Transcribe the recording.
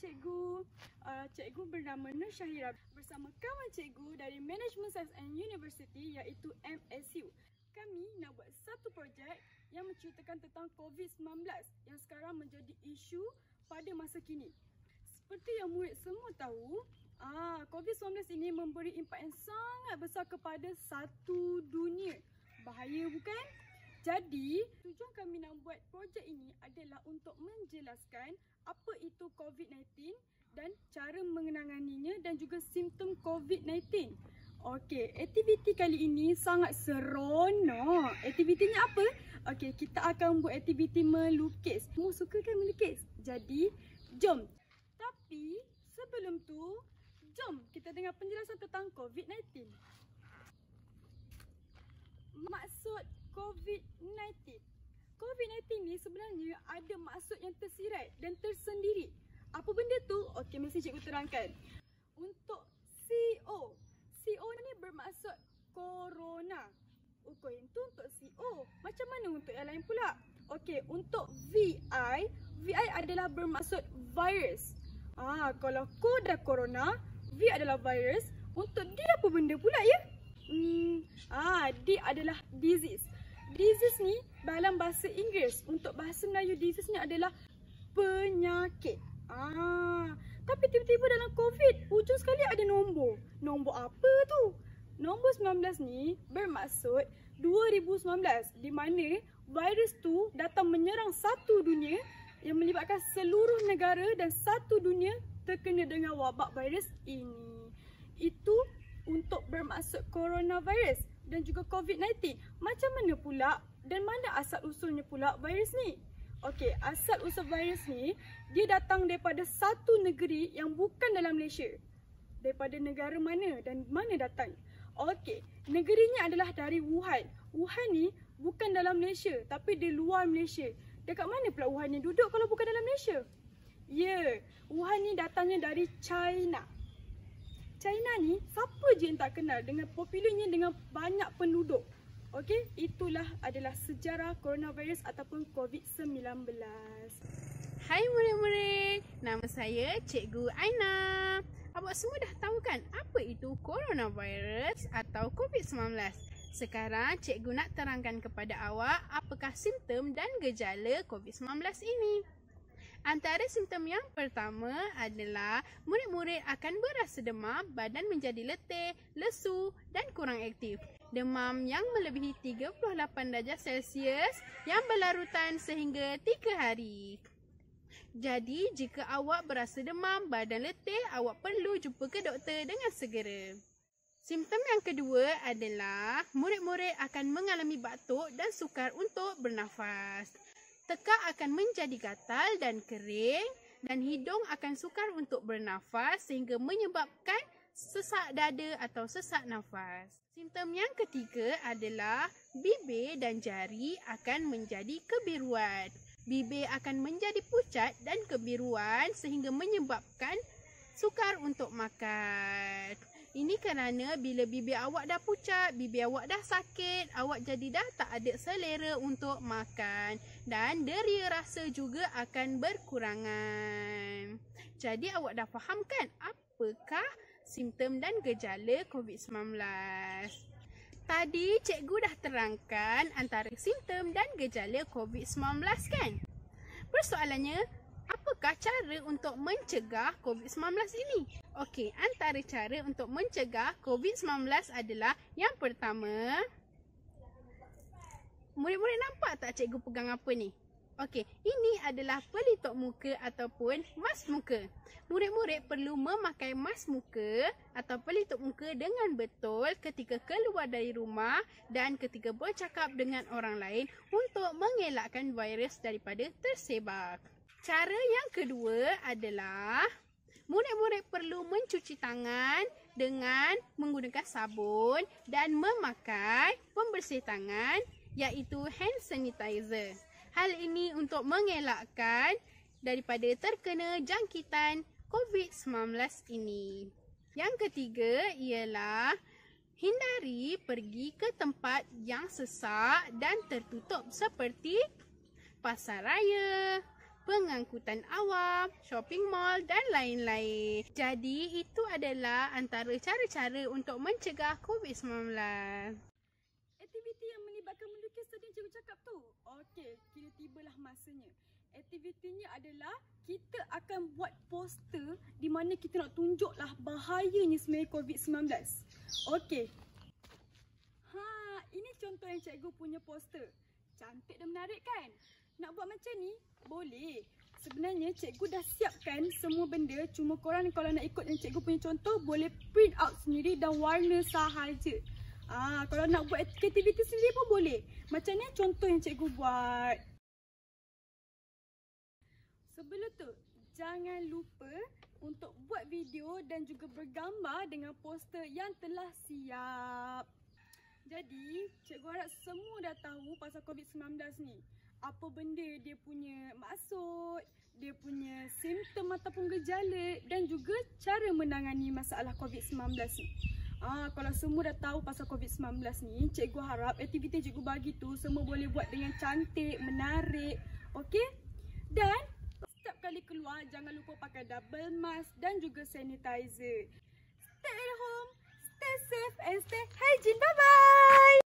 cikgu. Cikgu bernama Nur Syahira bersama kawan cikgu dari Management Science and University iaitu MSU. Kami nak buat satu projek yang menceritakan tentang COVID-19 yang sekarang menjadi isu pada masa kini. Seperti yang murid semua tahu, COVID-19 ini memberi impak yang sangat besar kepada satu dunia. Bahaya bukan? Jadi, tujuan kami nak buat projek ini adalah untuk menjelaskan apa itu COVID-19 dan cara mengenanganinya dan juga simptom COVID-19. Okey, aktiviti kali ini sangat seronok. Aktivitinya apa? Okey, kita akan buat aktiviti melukis. Kamu suka kan melukis? Jadi, jom. Tapi, sebelum tu, jom kita dengar penjelasan tentang COVID-19. Maksud COVID-19. COVID-19 ni sebenarnya ada maksud yang tersirat dan tersendiri. Apa benda tu? Okey, mesti cikgu terangkan. Untuk CO. CO ni bermaksud corona. Okey, itu untuk CO. Macam mana untuk yang lain pula? Okey, untuk VI. VI adalah bermaksud virus. Kalau co dah corona, V adalah virus. Untuk D apa benda pula ya? D adalah disease. Disease ni dalam bahasa Inggeris. Untuk bahasa Melayu, disease ni adalah penyakit. Tapi tiba-tiba dalam COVID, ujung sekali ada nombor. Nombor apa tu? Nombor 19 ni bermaksud 2019, di mana virus tu datang menyerang satu dunia yang melibatkan seluruh negara dan satu dunia terkena dengan wabak virus ini. Itu untuk bermaksud coronavirus dan juga COVID-19. Macam mana pula dan mana asal usulnya pula virus ni? Okey, asal usul virus ni dia datang daripada satu negeri yang bukan dalam Malaysia. Daripada negara mana dan mana datang? Okey, negerinya adalah dari Wuhan. Wuhan ni bukan dalam Malaysia tapi di luar Malaysia. Dekat mana pula Wuhan ni duduk kalau bukan dalam Malaysia? Ya, Wuhan ni datangnya dari China. China ni siapa je yang tak kenal dengan populasinya dengan banyak penduduk. Okey, itulah adalah sejarah coronavirus ataupun COVID-19. Hai murid-murid, nama saya Cikgu Aina. Awak semua dah tahu kan apa itu coronavirus atau COVID-19? Sekarang cikgu nak terangkan kepada awak apakah simptom dan gejala COVID-19 ini. Antara simptom yang pertama adalah murid-murid akan berasa demam, badan menjadi letih, lesu dan kurang aktif. Demam yang melebihi 38 darjah Celsius yang berlarutan sehingga 3 hari. Jadi, jika awak berasa demam, badan letih, awak perlu jumpa ke doktor dengan segera. Simptom yang kedua adalah murid-murid akan mengalami batuk dan sukar untuk bernafas. Tekak akan menjadi gatal dan kering dan hidung akan sukar untuk bernafas sehingga menyebabkan sesak dada atau sesak nafas. Simptom yang ketiga adalah bibir dan jari akan menjadi kebiruan. Bibir akan menjadi pucat dan kebiruan sehingga menyebabkan sukar untuk makan. Ini kerana bila bibir awak dah pucat, bibir awak dah sakit, awak jadi dah tak ada selera untuk makan. Dan deria rasa juga akan berkurangan. Jadi awak dah faham kan apakah simptom dan gejala COVID-19? Tadi cikgu dah terangkan antara simptom dan gejala COVID-19 kan? Persoalannya, apakah cara untuk mencegah COVID-19 ini? Okey, antara cara untuk mencegah COVID-19 adalah yang pertama, murid-murid nampak tak cikgu pegang apa ni? Okey, ini adalah pelitup muka ataupun mask muka. Murid-murid perlu memakai mask muka atau pelitup muka dengan betul ketika keluar dari rumah dan ketika bercakap dengan orang lain untuk mengelakkan virus daripada tersebar. Cara yang kedua adalah murid-murid perlu mencuci tangan dengan menggunakan sabun dan memakai pembersih tangan iaitu hand sanitizer. Hal ini untuk mengelakkan daripada terkena jangkitan COVID-19 ini. Yang ketiga ialah hindari pergi ke tempat yang sesak dan tertutup seperti pasar raya, pengangkutan awam, shopping mall dan lain-lain. Jadi itu adalah antara cara-cara untuk mencegah COVID-19. Aktiviti yang melibatkan melukis tadi cikgu cakap tu. Okey, kira tibalah masanya. Aktivitinya adalah kita akan buat poster di mana kita nak tunjuklah bahayanya sebenarnya COVID-19. Okey. Ini contoh yang cikgu punya poster. Cantik dan menarik kan? Nak buat macam ni? Boleh. Sebenarnya cikgu dah siapkan semua benda. Cuma korang kalau nak ikut yang cikgu punya contoh, boleh print out sendiri dan warna sahaja. Kalau nak buat aktiviti sendiri pun boleh. Macam ni contoh yang cikgu buat. Sebelum tu, jangan lupa untuk buat video dan juga bergambar dengan poster yang telah siap. Jadi, cikgu harap semua dah tahu pasal COVID-19 ni. Apa benda dia punya maksud, dia punya simptom ataupun gejala dan juga cara menangani masalah COVID-19 ni. Kalau semua dah tahu pasal COVID-19 ni, cikgu harap aktiviti cikgu bagi tu semua boleh buat dengan cantik, menarik. Okey? Dan setiap kali keluar, jangan lupa pakai double mask dan juga sanitizer. Stay at home, stay safe and stay hygiene. Bye-bye!